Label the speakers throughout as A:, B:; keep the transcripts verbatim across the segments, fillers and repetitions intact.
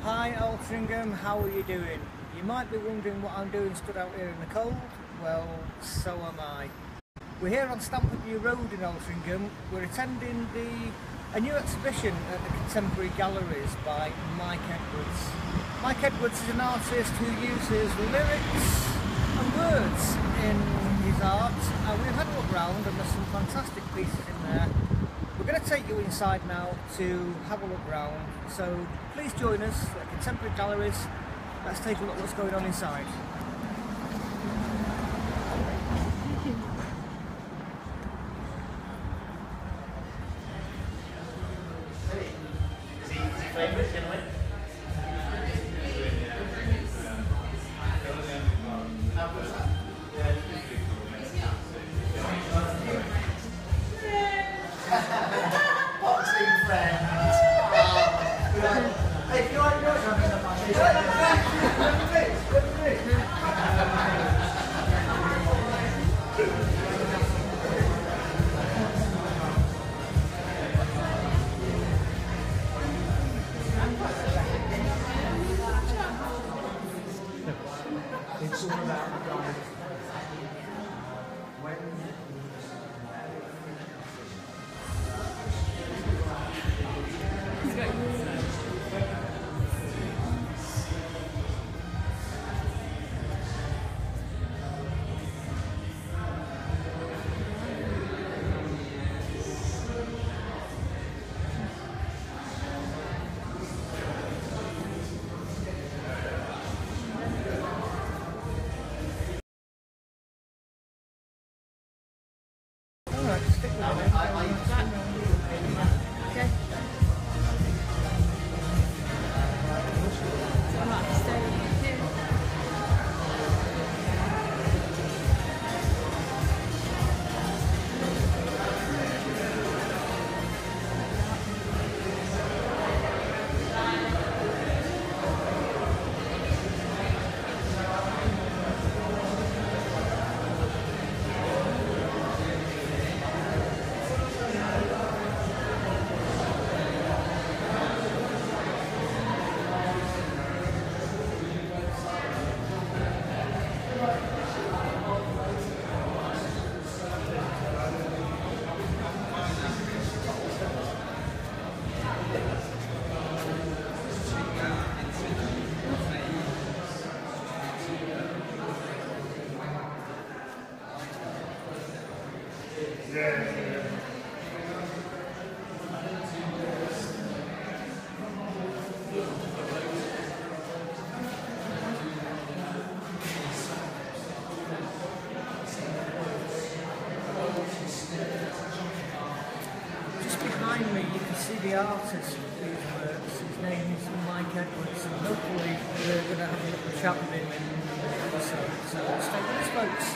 A: Hi Altrincham, how are you doing? You might be wondering what I'm doing stood out here in the cold. Well, so am I. We're here on Stamfordview Road in Altrincham. We're attending the a new exhibition at the Contemporary Galleries by Mike Edwards. Mike Edwards is an artist who uses lyrics and words in his art, and we've had a look round and there's some fantastic pieces in there. We're going to take you inside now to have a look round, so please join us at Contemporary Galleries. Let's take a look at what's going on inside.
B: It's all about God. When
A: behind me you can see the artist of these works. His name is Mike Edwards, and hopefully we're going to have a little chat with him in the episode. So stay with us, folks.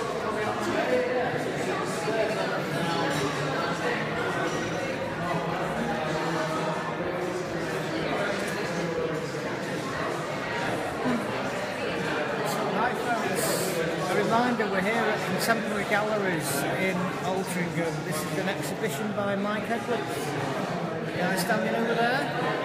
A: Reminder, we're here at Contemporary Galleries in Altrincham. This is an exhibition by Mike Edwards. The guy standing over there.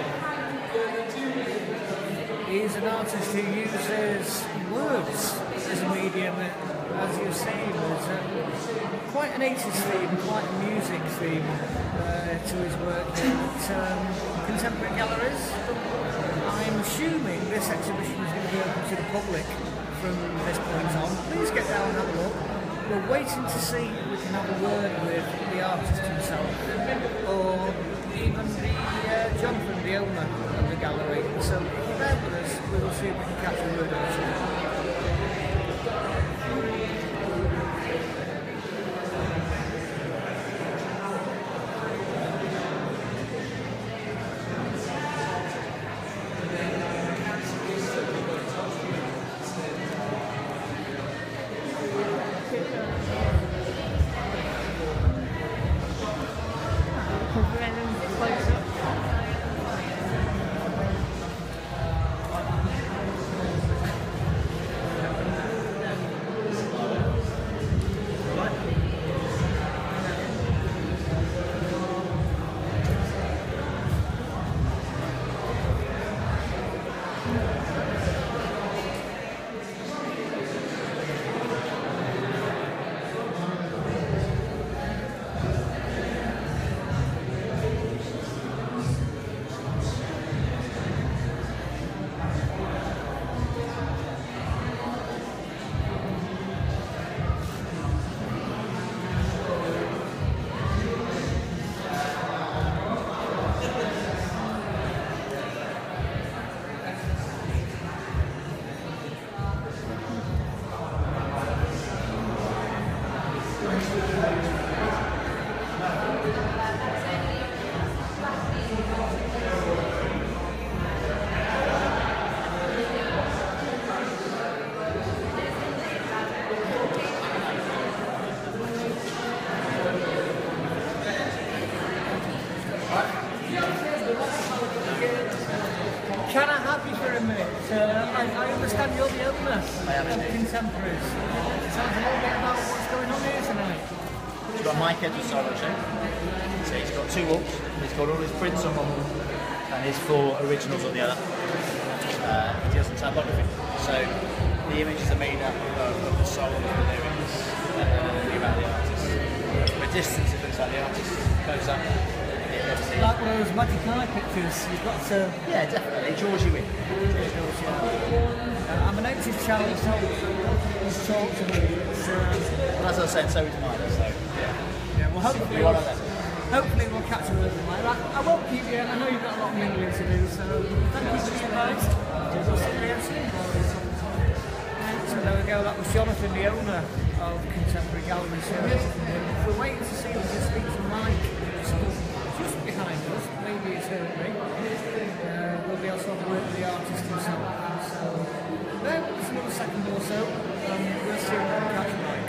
A: He's an artist who uses words as a medium, as you've seen. There's a, quite an eighties theme, quite a music theme uh, to his work here at um, Contemporary Galleries. I'm assuming this exhibition is going to be open to the public from this point on. Please get down and have a look. We're waiting to see if we can have a word with the artist himself, or even the uh, Jonathan, the owner of the gallery. So if you're there with us, we will see if we can catch a word or two. Can I have you for a minute? Uh, I, I understand you're the owner of Contemporaries. Tell us a little bit about what's going on here tonight.
C: We've got Mike Edwards solo show. So he's got two walls. He's got all his prints on one wall and his four originals on the other. Uh, he does some typography. So the images are made up of, of the soul of the lyrics uh, about the artist. From a distance it looks like the artist goes up.
A: Like one of those magic eye pictures, you've got to...
C: Yeah, definitely. It draws you in.
A: Uh, I'm an active child myself. He's talked to me. So,
C: well, as I said, so is mine. So, yeah.
A: Yeah, well, hopefully,
C: You're one of them.
A: Hopefully we'll catch a word with Mike. I, I won't keep you, I know you've got a lot of mingling to do, so thank you for the advice. We'll see you again soon. So there we go, that was Jonathan, the owner of Contemporary Galleries here. We're waiting to see if we can speak to Mike. Just behind us, maybe it's heard me. Uh, we'll be able to have a word with the artist himself. So, there, it's another second or so, and we'll see if we can catch Mike.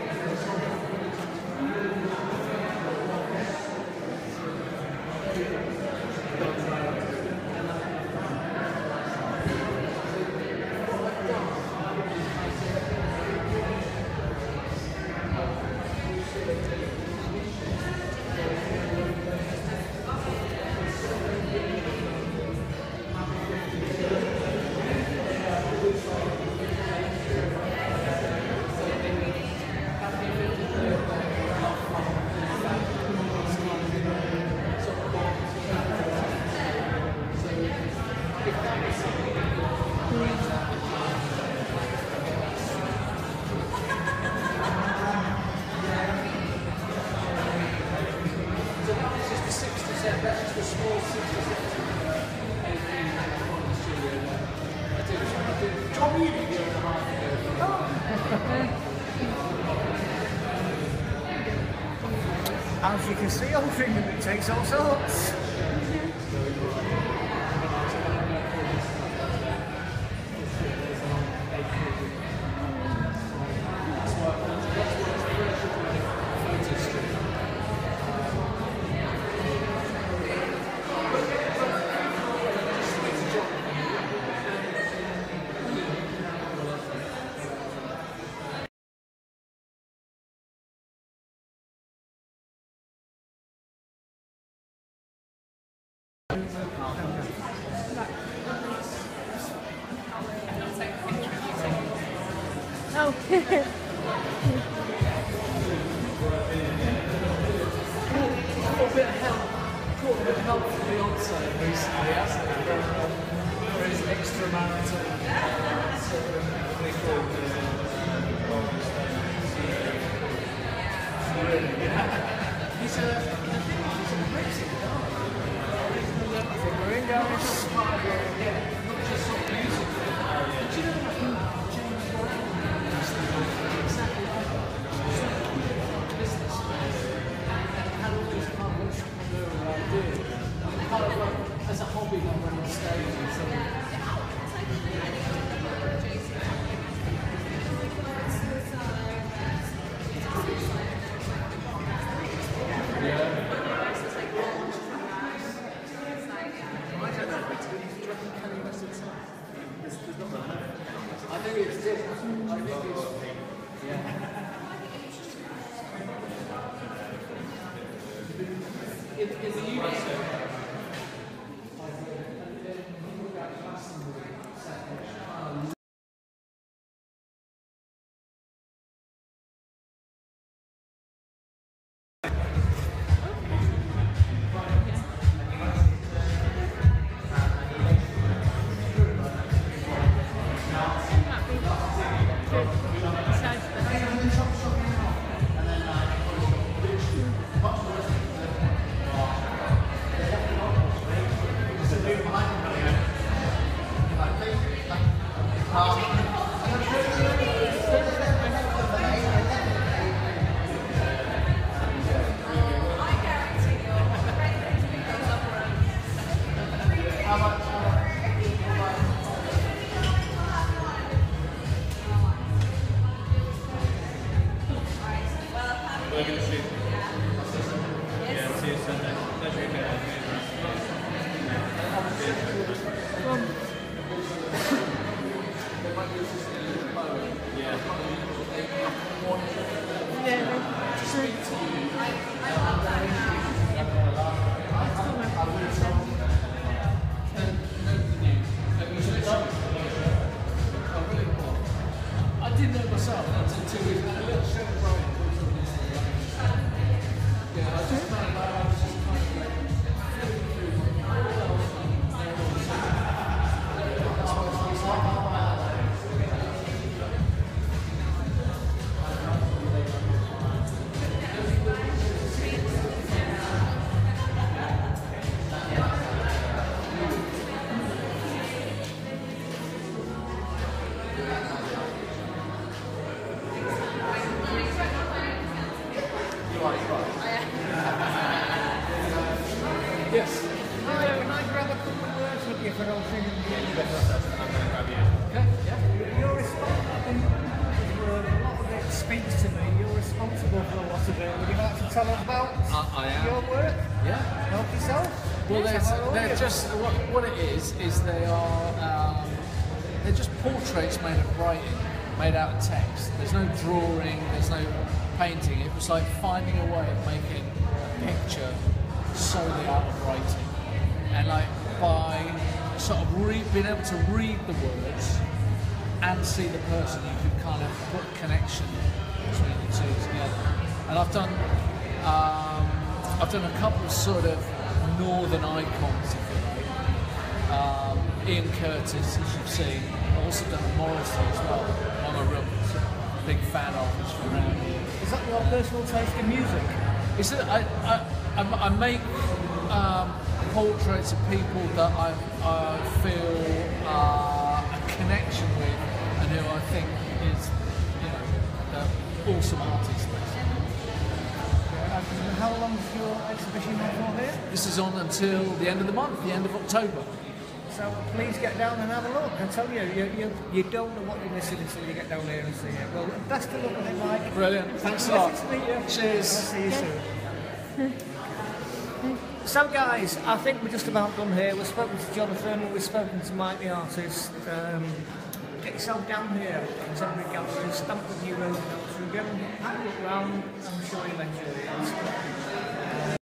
A: As you can see, Altrincham, it takes all sorts.
D: Wow.
B: Caught a bit of help. Caught a bit of help from Beyonce recently, hasn't it? For, um, for his extramarital sort of thing. Really, yeah. He's a, he's a Brexit guy. I think we're in down this part of your, yeah, not just sort of music. But you know what? James Brown used to do exactly like that. Business. And had all these kind of entrepreneurial ideas. And kind of like, as a hobby, like went on stage and something. I think it's different. I think it's, yeah. In, in the U K,
E: We're going to shoot. Yeah, see you Sunday. Pleasure again.
B: I didn't know myself until two weeks ago. A little show from yeah, I just kind of like, I was just kind of like flipping through all yes.
A: Hi, can I grab a couple of words with you for Altrincham?
E: I'm going to grab you.
B: Okay, yeah.
A: You're responsible for a lot of it speaks to me. You're responsible for a lot of it. Would you like to tell us about
B: I- I am.
A: your work?
B: Yeah.
A: Help yourself?
B: Well,
A: Yes,
B: they're,
A: how are
B: they're
A: you?
B: just what, what it is is they are um, they're just portraits made of writing, made out of text. There's no drawing, there's no painting. It was like finding a way of making a picture solely out of writing, and like by sort of re- being able to read the words and see the person, you could kind of put a connection between the two together. And I've done um, I've done a couple of sort of northern icons, if you like. Um, Ian Curtis, as you've seen. I've also done a Morrissey as well. I'm a real big fan of this from around here.
A: Is that your personal taste in music?
B: Is that I, I, I, I make um, portraits of people that I, I feel uh, a connection with and who I think is, you know, uh, awesome artists.
A: And how long is your exhibition on for here?
B: This is on until the end of the month, the end of October.
A: So please get down and have a look. I tell you, you, you, you don't know what you're missing until you get down here and see it. Well, best of luck with it, Mike.
B: Brilliant. Thanks a lot.
A: Nice to meet you.
B: Cheers.
A: I'll see you soon. So guys, I think we're just about done here. We've spoken to Jonathan, we've spoken to Mike the artist. Um, get yourself down here, Contemporary Gallery, Stamford New Road in Altrincham. Have a look round, I'm sure you'll enjoy it.